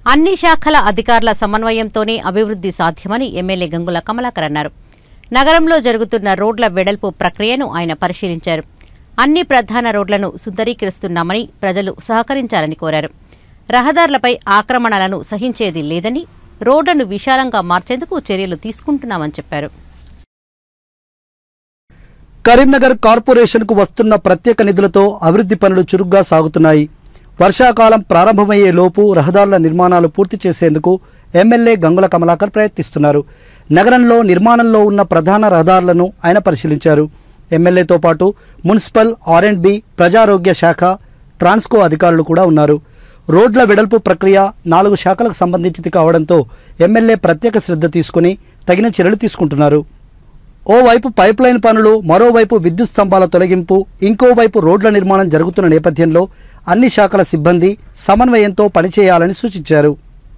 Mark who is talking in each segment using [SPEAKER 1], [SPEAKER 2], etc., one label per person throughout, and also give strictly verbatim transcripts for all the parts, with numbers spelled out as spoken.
[SPEAKER 1] అన్ని శాఖల అధికారుల సమన్వయంతోనే అభివృద్ధి సాధ్యమని ఎమ్మెల్యే గంగుల కమలాకర్ అన్నారు. నగరంలో జరుగుతున్న రోడ్ల వెడల్పు ప్రక్రియను ఆయన పరిశీలించారు. అన్ని ప్రధాన రోడ్లను సుందరీకరిస్తున్నామని ప్రజలు సహకరించాలని కోరారు. రహదారులపై ఆక్రమణలను సహించేది లేదని, రోడ్లను విశాలంగా మార్చేందుకు చర్యలు తీసుకుంటున్నామని చెప్పారు.
[SPEAKER 2] కరీంనగర్ కార్పొరేషన్కు వస్తున్న ప్రత్యేక నిధులతో అభివృద్ధి పనులు చురుగ్గా సాగుతున్నాయి. వర్షాకాలం ప్రారంభమయ్యే లోపు రహదారుల నిర్మాణాలు పూర్తి చేసేందుకు ఎమ్మెల్యే గంగుల కమలాకర్ ప్రయత్నిస్తున్నారు. నగరంలో నిర్మాణంలో ఉన్న ప్రధాన రహదారులను ఆయన పరిశీలించారు. ఎమ్మెల్యేతో పాటు మున్సిపల్, ఆర్ అండ్ బి, ప్రజారోగ్య శాఖ, ట్రాన్స్కో అధికారులు కూడా ఉన్నారు. రోడ్ల వెడల్పు ప్రక్రియ నాలుగు శాఖలకు సంబంధించింది కావడంతో ఎమ్మెల్యే ప్రత్యేక శ్రద్ధ తీసుకుని తగిన చర్యలు తీసుకుంటున్నారు. ఓవైపు పైప్లైన్ పనులు, మరోవైపు విద్యుత్ స్తంభాల తొలగింపు, ఇంకోవైపు రోడ్ల నిర్మాణం జరుగుతున్న నేపథ్యంలో అన్ని శాఖల సిబ్బంది సమన్వయంతో పనిచేయాలని సూచించారు.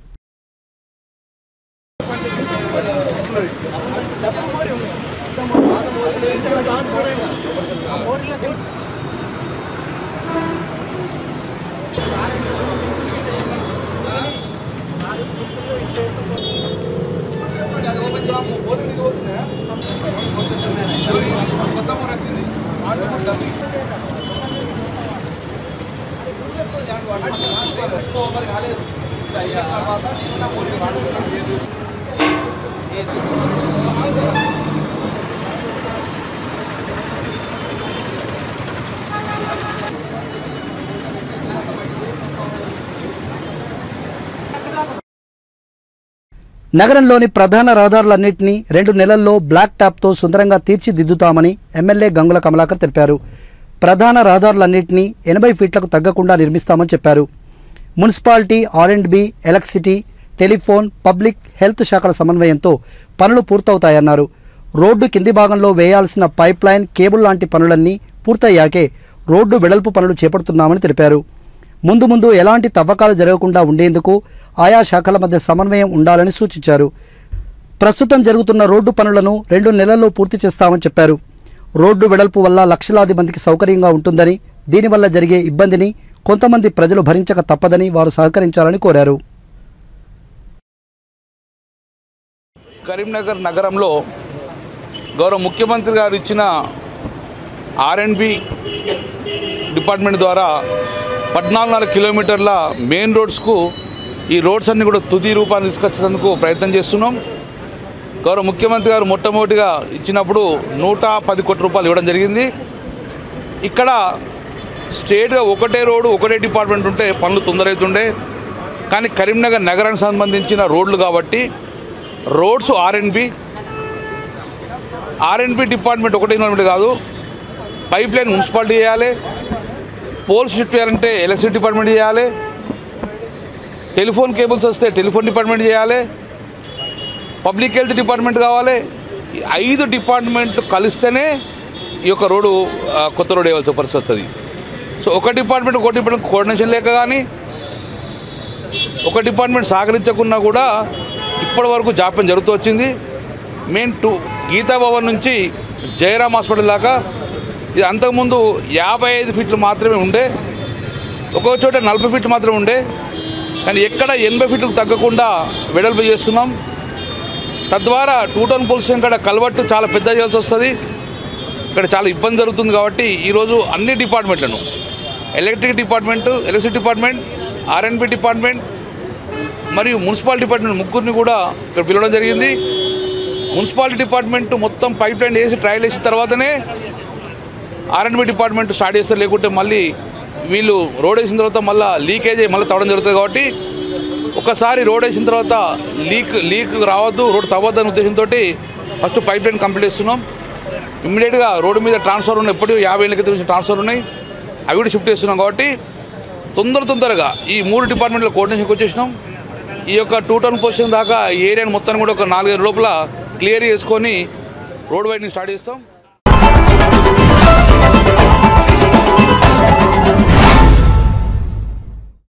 [SPEAKER 2] నగరంలోని ప్రధాన రహదారులన్నింటినీ రెండు నెలల్లో బ్లాక్ టాప్తో సుందరంగా తీర్చిదిద్దుతామని ఎమ్మెల్యే గంగుల కమలాకర్ తెలిపారు. ప్రధాన రహదారులన్నింటినీ ఎనభై ఫీట్లకు తగ్గకుండా నిర్మిస్తామని చెప్పారు. Municipality, R and B, electricity, telephone, public health శాఖల సమన్వయంతో పనులు పూర్తవుతాయన్నారు. రోడ్డు కింది భాగంలో వేయాల్సిన పైప్ లైన్, కేబుల్ లాంటి పనులన్నీ పూర్తయ్యాకే రోడ్డు వెడల్పు పనులు చేపడుతున్నామని తెలిపారు. ముందు ముందు ఎలాంటి తవ్వకాలు జరగకుండా ఉండేందుకు ఆయా శాఖల మధ్య సమన్వయం ఉండాలని సూచించారు. ప్రస్తుతం జరుగుతున్న రోడ్డు పనులను రెండు నెలల్లో పూర్తి చేస్తామని చెప్పారు. రోడ్డు వెడల్పు వల్ల లక్షలాది మందికి సౌకర్యంగా ఉంటుందని, దీనివల్ల జరిగే ఇబ్బందిని కొంతమంది ప్రజలు భరించక తప్పదని వారు సహకరించాలని కోరారు.
[SPEAKER 3] కరీంనగర్ నగరంలో గౌరవ ముఖ్యమంత్రి గారు ఇచ్చిన ఆర్ అండ్ బి డిపార్ట్మెంట్ ద్వారా పద్నాలుగున్నర కిలోమీటర్ల మెయిన్ రోడ్స్కు ఈ రోడ్స్ అన్నీ కూడా తుది రూపాన్ని తీసుకొచ్చేందుకు ప్రయత్నం చేస్తున్నాం. గౌరవ ముఖ్యమంత్రి గారు మొట్టమొదటిగా ఇచ్చినప్పుడు నూట పది కోట్ల రూపాయలు ఇవ్వడం జరిగింది. ఇక్కడ స్టేట్గా ఒకటే రోడ్డు, ఒకటే డిపార్ట్మెంట్ ఉంటే పనులు తొందరవుతుండే. కానీ కరీంనగర్ నగరానికి సంబంధించిన రోడ్లు కాబట్టి roads R and B R and B department ఒకటే డిపార్ట్మెంట్ కాదు, పైప్ లైన్ మున్సిపాలిటీ చేయాలి, పోల్స్ షిఫ్ట్ చేయాలంటే ఎలక్ట్రిసిటీ డిపార్ట్మెంట్ చేయాలి, టెలిఫోన్ కేబుల్స్ వస్తే టెలిఫోన్ డిపార్ట్మెంట్ చేయాలి, పబ్లిక్ హెల్త్ డిపార్ట్మెంట్ కావాలి. ఈ ఐదు డిపార్ట్మెంట్ కలిస్తేనే ఈ యొక్క రోడ్డు కొత్త రోడ్ వేయాల్సిన పరిస్థితి వస్తుంది. సో ఒక డిపార్ట్మెంట్ ఒక డిపార్ట్మెంట్ కోఆర్డినేషన్ లేక కానీ, ఒక డిపార్ట్మెంట్ సహకరించకున్నా కూడా ఇప్పటి వరకు జాప్యం జరుగుతూ వచ్చింది. మెయిన్ టూ గీతా భవన్ నుంచి జయరామ్ హాస్పిటల్ దాకా ఇది అంతకుముందు యాభై ఐదు ఫీట్లు మాత్రమే ఉండే, ఒక్కొక్క చోట నలభై ఫీట్లు మాత్రమే ఉండే. కానీ ఎక్కడ ఎనభై ఫీట్లకు తగ్గకుండా వెడల్పు చేస్తున్నాం. తద్వారా టూ టౌన్ పోలీస్ స్టేషన్ కాడ కలవట్టు చాలా పెద్ద చేయాల్సి వస్తుంది. ఇక్కడ చాలా ఇబ్బంది జరుగుతుంది. కాబట్టి ఈరోజు అన్ని డిపార్ట్మెంట్లను, electric department, electricity department, R and B department మరియు మున్సిపాలిటీ డిపార్ట్మెంట్ ముగ్గురిని కూడా ఇక్కడ పిలవడం జరిగింది. మున్సిపాలిటీ డిపార్ట్మెంట్ మొత్తం పైప్ లైన్ వేసి ట్రయల్ వేసిన తర్వాతనే R and B department start చేస్తారు. లేకుంటే మళ్ళీ వీళ్ళు రోడ్ వేసిన తర్వాత మళ్ళీ లీకేజ్ మళ్ళీ తవ్వడం జరుగుతుంది. కాబట్టి ఒకసారి రోడ్ వేసిన తర్వాత లీక్ లీక్ రావద్దు, రోడ్ తవ్వద్దు అనే ఉద్దేశంతో ఫస్ట్ పైప్ లైన్ కంప్లీట్ చేస్తున్నాం. ఇమ్మీడియట్గా రోడ్డు మీద ట్రాన్స్ఫర్ ఉన్నాయి, ఎప్పుడు యాభై ఏళ్ళ క్రితం ట్రాన్స్ఫర్ ఉన్నాయి, అవి కూడా షిఫ్ట్ చేస్తున్నాం. కాబట్టి తొందర తొందరగా ఈ మూడు డిపార్ట్మెంట్లో కోఆర్డినేషన్కి వచ్చేసినాం. ఈ యొక్క టూ టౌన్ పొజిషన్ దాకా ఈ ఏరియాని మొత్తాన్ని కూడా ఒక నాలుగైదు లోపల క్లియర్ చేసుకొని రోడ్ వైడ్ని స్టార్ట్ చేస్తాం.